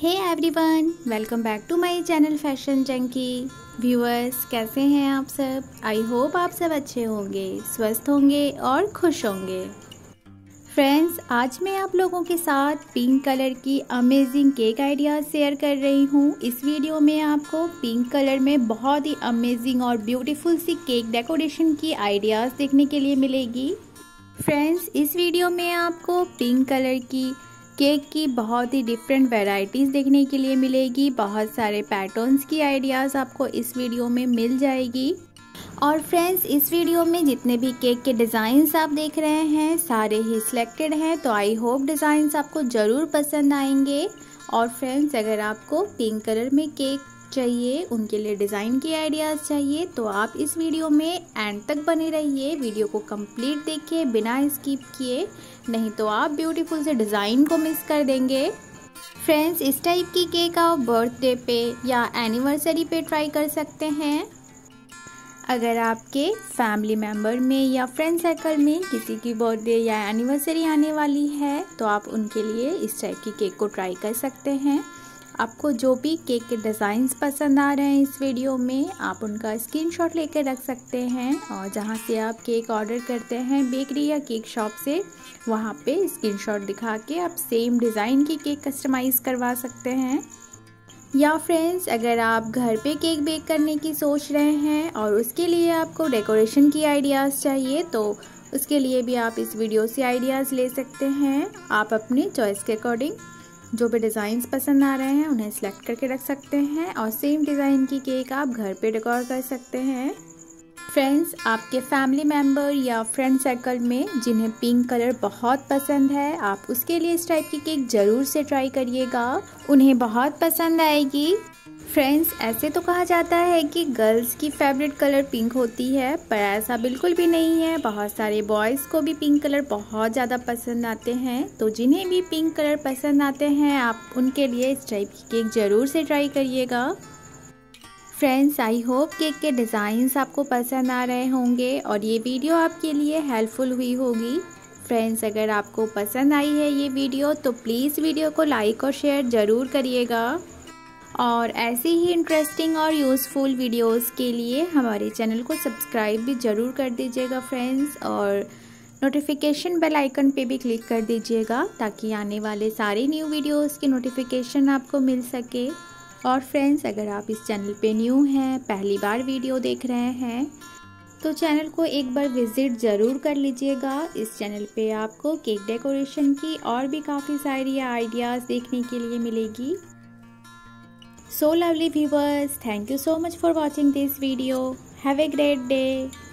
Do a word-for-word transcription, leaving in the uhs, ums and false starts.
Hey everyone, welcome back to my channel Fashion Junkie. Viewers, कैसे हैं आप सब? आई होप आप सब अच्छे होंगे, स्वस्थ होंगे और खुश होंगे। फ्रेंड्स, आज मैं आप लोगों के साथ पिंक कलर की अमेजिंग केक आइडियाज़ शेयर कर रही हूँ। इस वीडियो में आपको पिंक कलर में बहुत ही अमेजिंग और ब्यूटीफुल सी केक डेकोरेशन की आइडियाज़ देखने के लिए मिलेगी। फ्रेंड्स, इस वीडियो में आपको पिंक कलर की केक की बहुत ही डिफरेंट वैरायटीज़ देखने के लिए मिलेगी। बहुत सारे पैटर्न्स की आइडियाज़ आपको इस वीडियो में मिल जाएगी। और फ्रेंड्स, इस वीडियो में जितने भी केक के डिज़ाइंस आप देख रहे हैं सारे ही सिलेक्टेड हैं, तो आई होप डिज़ाइंस आपको ज़रूर पसंद आएंगे। और फ्रेंड्स, अगर आपको पिंक कलर में केक चाहिए, उनके लिए डिज़ाइन की आइडियाज़ चाहिए, तो आप इस वीडियो में एंड तक बने रहिए। वीडियो को कंप्लीट देखिए बिना स्किप किए, नहीं तो आप ब्यूटीफुल से डिज़ाइन को मिस कर देंगे। फ्रेंड्स, इस टाइप की केक आप बर्थडे पे या एनिवर्सरी पे ट्राई कर सकते हैं। अगर आपके फैमिली मेम्बर में या फ्रेंड सर्कल में किसी की बर्थडे या एनिवर्सरी आने वाली है, तो आप उनके लिए इस टाइप की केक को ट्राई कर सकते हैं। आपको जो भी केक के डिज़ाइंस पसंद आ रहे हैं इस वीडियो में, आप उनका स्क्रीनशॉट लेकर रख सकते हैं। और जहां से आप केक ऑर्डर करते हैं बेकरी या केक शॉप से, वहां पे स्क्रीनशॉट दिखा के आप सेम डिज़ाइन की केक कस्टमाइज़ करवा सकते हैं। या फ्रेंड्स, अगर आप घर पे केक बेक करने की सोच रहे हैं और उसके लिए आपको डेकोरेशन की आइडियाज़ चाहिए, तो उसके लिए भी आप इस वीडियो से आइडियाज़ ले सकते हैं। आप अपनी चॉइस के अकॉर्डिंग जो भी डिज़ाइंस पसंद आ रहे हैं उन्हें सेलेक्ट करके रख सकते हैं और सेम डिज़ाइन की केक आप घर पे डेकोर कर सकते हैं। फ्रेंड्स, आपके फैमिली मेम्बर या फ्रेंड सर्कल में जिन्हें पिंक कलर बहुत पसंद है, आप उसके लिए इस टाइप की केक ज़रूर से ट्राई करिएगा, उन्हें बहुत पसंद आएगी। फ्रेंड्स, ऐसे तो कहा जाता है कि गर्ल्स की फेवरेट कलर पिंक होती है, पर ऐसा बिल्कुल भी नहीं है। बहुत सारे बॉयज़ को भी पिंक कलर बहुत ज़्यादा पसंद आते हैं। तो जिन्हें भी पिंक कलर पसंद आते हैं, आप उनके लिए इस टाइप की केक ज़रूर से ट्राई करिएगा। फ्रेंड्स, आई होप केक के डिज़ाइंस आपको पसंद आ रहे होंगे और ये वीडियो आपके लिए हेल्पफुल हुई होगी। फ्रेंड्स, अगर आपको पसंद आई है ये वीडियो, तो प्लीज़ वीडियो को लाइक और शेयर ज़रूर करिएगा। और ऐसी ही इंटरेस्टिंग और यूज़फुल वीडियोस के लिए हमारे चैनल को सब्सक्राइब भी ज़रूर कर दीजिएगा फ्रेंड्स, और नोटिफिकेशन बेल आइकन पे भी क्लिक कर दीजिएगा ताकि आने वाले सारे न्यू वीडियोस की नोटिफिकेशन आपको मिल सके। और फ्रेंड्स, अगर आप इस चैनल पे न्यू हैं, पहली बार वीडियो देख रहे हैं, तो चैनल को एक बार विज़िट ज़रूर कर लीजिएगा। इस चैनल पे आपको केक डेकोरेशन की और भी काफ़ी सारी आइडियाज़ देखने के लिए मिलेगी। So lovely viewers, thank you so much for watching this video. Have a great day.